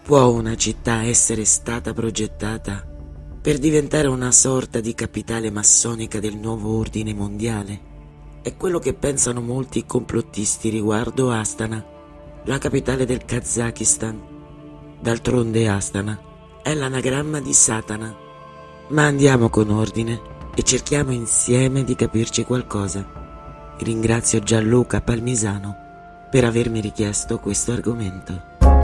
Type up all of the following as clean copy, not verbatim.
Può una città essere stata progettata per diventare una sorta di capitale massonica del nuovo ordine mondiale? È quello che pensano molti complottisti riguardo Astana, la capitale del Kazakistan. D'altronde Astana è l'anagramma di Satana. Ma andiamo con ordine e cerchiamo insieme di capirci qualcosa. Ringrazio Gianluca Palmisano per avermi richiesto questo argomento.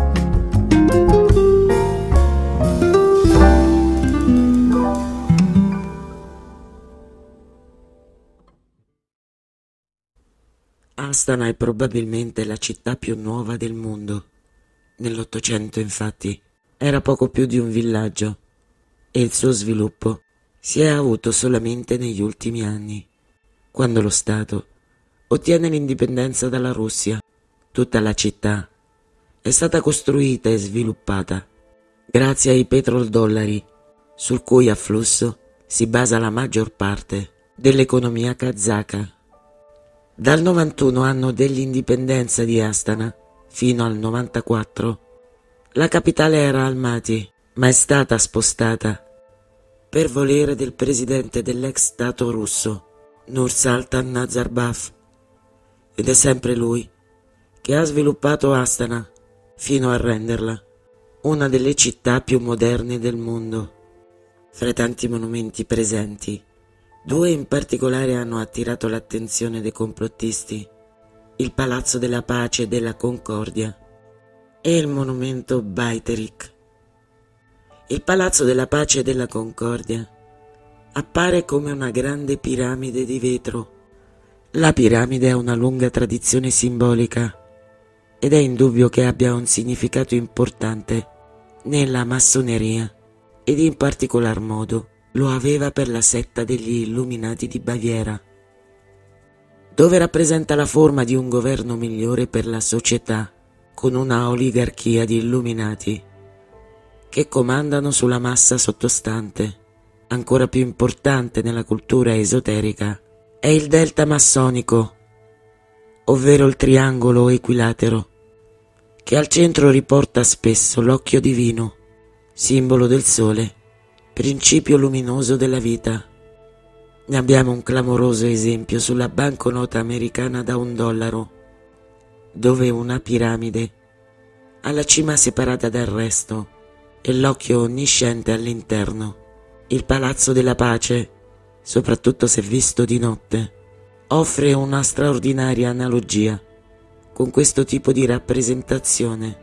Astana è probabilmente la città più nuova del mondo. Nell'Ottocento, infatti, era poco più di un villaggio e il suo sviluppo si è avuto solamente negli ultimi anni, quando lo Stato ottiene l'indipendenza dalla Russia. Tutta la città è stata costruita e sviluppata grazie ai petrodollari, sul cui afflusso si basa la maggior parte dell'economia kazaka. Dal 91 anno dell'indipendenza di Astana fino al 94, la capitale era Almaty, ma è stata spostata per volere del presidente dell'ex Stato russo, Nursultan Nazarbayev, ed è sempre lui che ha sviluppato Astana fino a renderla una delle città più moderne del mondo. Fra i tanti monumenti presenti, due in particolare hanno attirato l'attenzione dei complottisti: il Palazzo della Pace e della Concordia e il monumento Bajterik. Il Palazzo della Pace e della Concordia appare come una grande piramide di vetro. La piramide ha una lunga tradizione simbolica ed è indubbio che abbia un significato importante nella massoneria, ed in particolar modo lo aveva per la setta degli Illuminati di Baviera, dove rappresenta la forma di un governo migliore per la società, con una oligarchia di illuminati che comandano sulla massa sottostante. Ancora più importante nella cultura esoterica è il delta massonico, ovvero il triangolo equilatero, che al centro riporta spesso l'occhio divino, simbolo del sole, principio luminoso della vita. Ne abbiamo un clamoroso esempio sulla banconota americana da $1, dove una piramide ha la cima separata dal resto e l'occhio onnisciente all'interno. Il Palazzo della Pace, soprattutto se visto di notte, offre una straordinaria analogia con questo tipo di rappresentazione.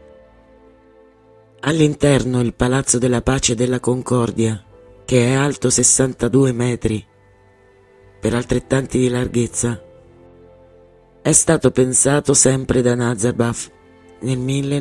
All'interno il Palazzo della Pace e della Concordia, che è alto 62 metri, per altrettanti di larghezza, è stato pensato sempre da Nazarbayev nel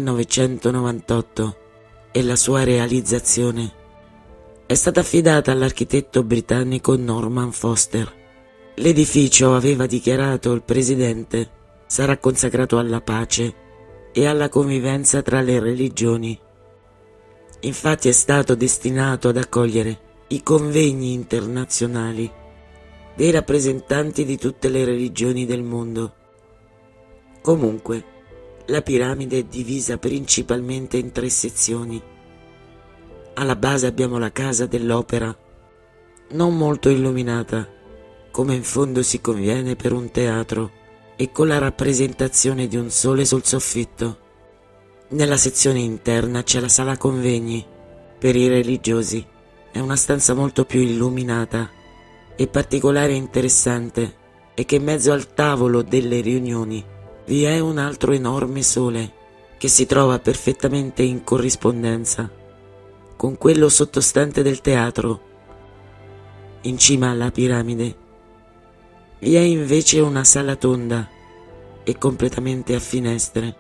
1998 e la sua realizzazione è stata affidata all'architetto britannico Norman Foster. L'edificio, aveva dichiarato il presidente, sarà consacrato alla pace e alla convivenza tra le religioni. Infatti è stato destinato ad accogliere i convegni internazionali dei rappresentanti di tutte le religioni del mondo. Comunque, la piramide è divisa principalmente in 3 sezioni. Alla base abbiamo la casa dell'opera, non molto illuminata, come in fondo si conviene per un teatro, e con la rappresentazione di un sole sul soffitto. Nella sezione interna c'è la sala convegni per i religiosi. È una stanza molto più illuminata, e particolare e interessante è che in mezzo al tavolo delle riunioni vi è un altro enorme sole che si trova perfettamente in corrispondenza con quello sottostante del teatro. In cima alla piramide vi è invece una sala tonda e completamente a finestre,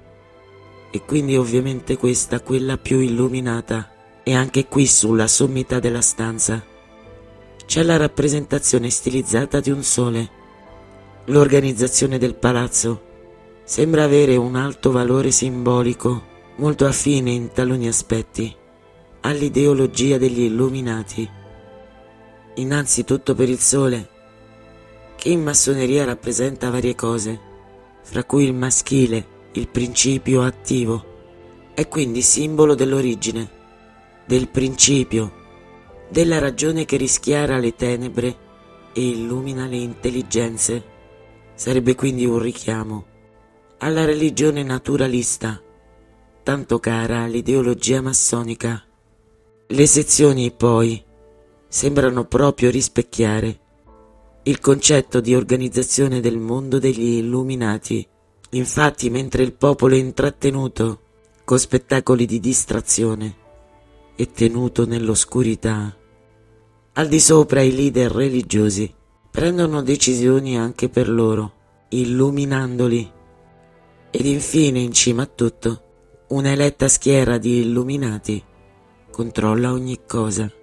e quindi ovviamente questa quella più illuminata, e anche qui sulla sommità della stanza c'è la rappresentazione stilizzata di un sole. L'organizzazione del palazzo sembra avere un alto valore simbolico, molto affine in taluni aspetti all'ideologia degli Illuminati. Innanzitutto per il sole, che in massoneria rappresenta varie cose, fra cui il maschile, il principio attivo, È quindi simbolo dell'origine, del principio, della ragione che rischiara le tenebre e illumina le intelligenze. Sarebbe quindi un richiamo alla religione naturalista, tanto cara all'ideologia massonica. Le sezioni, poi, sembrano proprio rispecchiare il concetto di organizzazione del mondo degli illuminati. Infatti, mentre il popolo è intrattenuto con spettacoli di distrazione e tenuto nell'oscurità, al di sopra i leader religiosi prendono decisioni anche per loro, illuminandoli. Ed infine, in cima a tutto, una eletta schiera di illuminati controlla ogni cosa.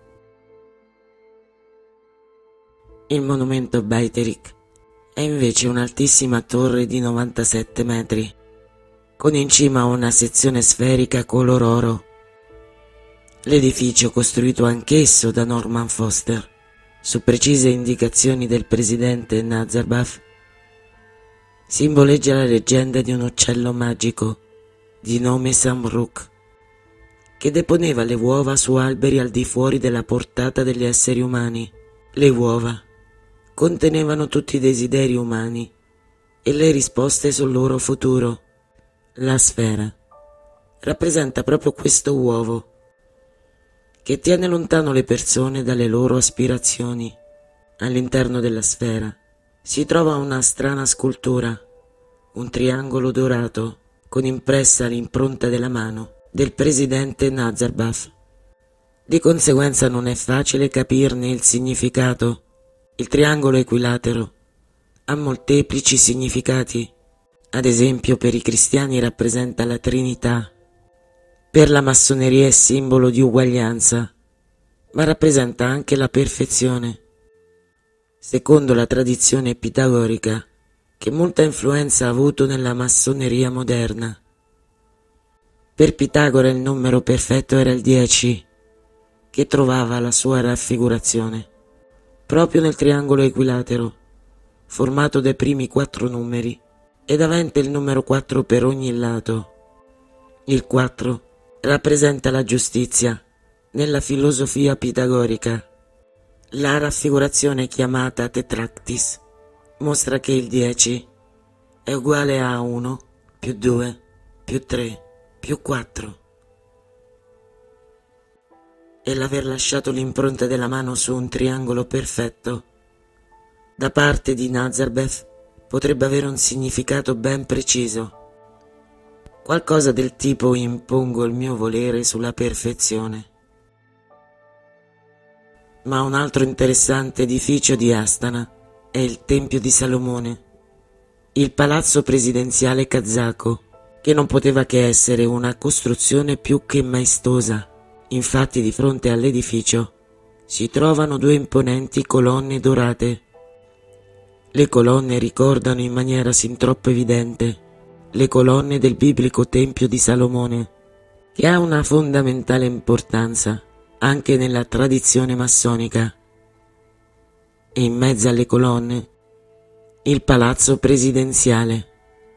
Il monumento Beitarich è invece un'altissima torre di 97 metri, con in cima una sezione sferica color oro. L'edificio, costruito anch'esso da Norman Foster, su precise indicazioni del presidente Nazarbayev, simboleggia la leggenda di un uccello magico di nome Samruk, che deponeva le uova su alberi al di fuori della portata degli esseri umani. Le uova contenevano tutti i desideri umani e le risposte sul loro futuro. La sfera rappresenta proprio questo uovo, che tiene lontano le persone dalle loro aspirazioni. All'interno della sfera si trova una strana scultura, un triangolo dorato con impressa l'impronta della mano del presidente Nazarbayev. Di conseguenza non è facile capirne il significato. Il triangolo equilatero ha molteplici significati. Ad esempio, per i cristiani rappresenta la Trinità, per la massoneria è simbolo di uguaglianza, ma rappresenta anche la perfezione. Secondo la tradizione pitagorica, che molta influenza ha avuto nella massoneria moderna. Per Pitagora il numero perfetto era il 10, che trovava la sua raffigurazione proprio nel triangolo equilatero, formato dai primi 4 numeri ed avente il numero 4 per ogni lato. Il 4 rappresenta la giustizia nella filosofia pitagorica. La raffigurazione chiamata tetractis mostra che il 10 è uguale a 1 più 2 più 3 più 4. E l'aver lasciato l'impronta della mano su un triangolo perfetto da parte di Nazarbayev potrebbe avere un significato ben preciso, qualcosa del tipo: impongo il mio volere sulla perfezione. Ma un altro interessante edificio di Astana è il Tempio di Salomone, il palazzo presidenziale kazako, che non poteva che essere una costruzione più che maestosa. Infatti, di fronte all'edificio si trovano 2 imponenti colonne dorate. Le colonne ricordano in maniera sin troppo evidente le colonne del biblico Tempio di Salomone, che ha una fondamentale importanza anche nella tradizione massonica. E in mezzo alle colonne il palazzo presidenziale.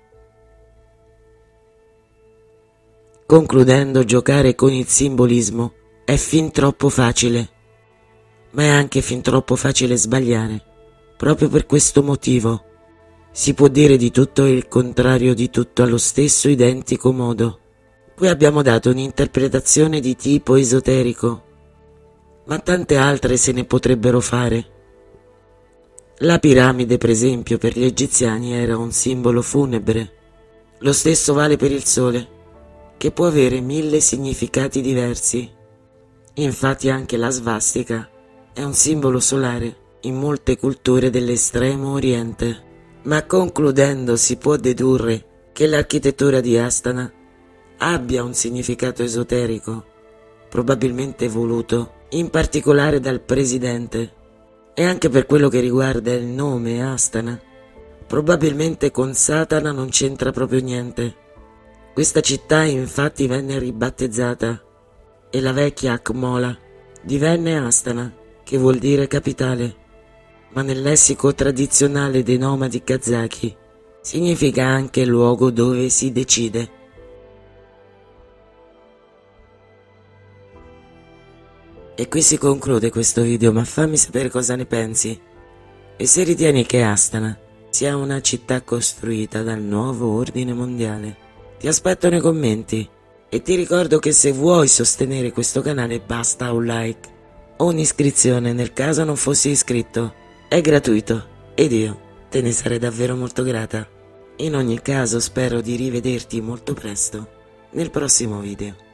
Concludendo, giocare con il simbolismo è fin troppo facile, ma è anche fin troppo facile sbagliare. Proprio per questo motivo si può dire di tutto e il contrario di tutto allo stesso identico modo. Qui abbiamo dato un'interpretazione di tipo esoterico, ma tante altre se ne potrebbero fare. La piramide, per esempio, per gli egiziani era un simbolo funebre. Lo stesso vale per il sole, che può avere 1000 significati diversi. Infatti anche la svastica è un simbolo solare in molte culture dell'estremo oriente. Ma concludendo, si può dedurre che l'architettura di Astana abbia un significato esoterico, probabilmente voluto in particolare dal presidente. E anche per quello che riguarda il nome Astana, probabilmente con Satana non c'entra proprio niente. Questa città infatti venne ribattezzata e la vecchia Akmola divenne Astana, che vuol dire capitale, ma nel lessico tradizionale dei nomadi kazaki significa anche luogo dove si decide. E qui si conclude questo video, ma fammi sapere cosa ne pensi. E se ritieni che Astana sia una città costruita dal nuovo ordine mondiale. Ti aspetto nei commenti e ti ricordo che se vuoi sostenere questo canale basta un like o un'iscrizione nel caso non fossi iscritto. È gratuito ed io te ne sarei davvero molto grata. In ogni caso spero di rivederti molto presto nel prossimo video.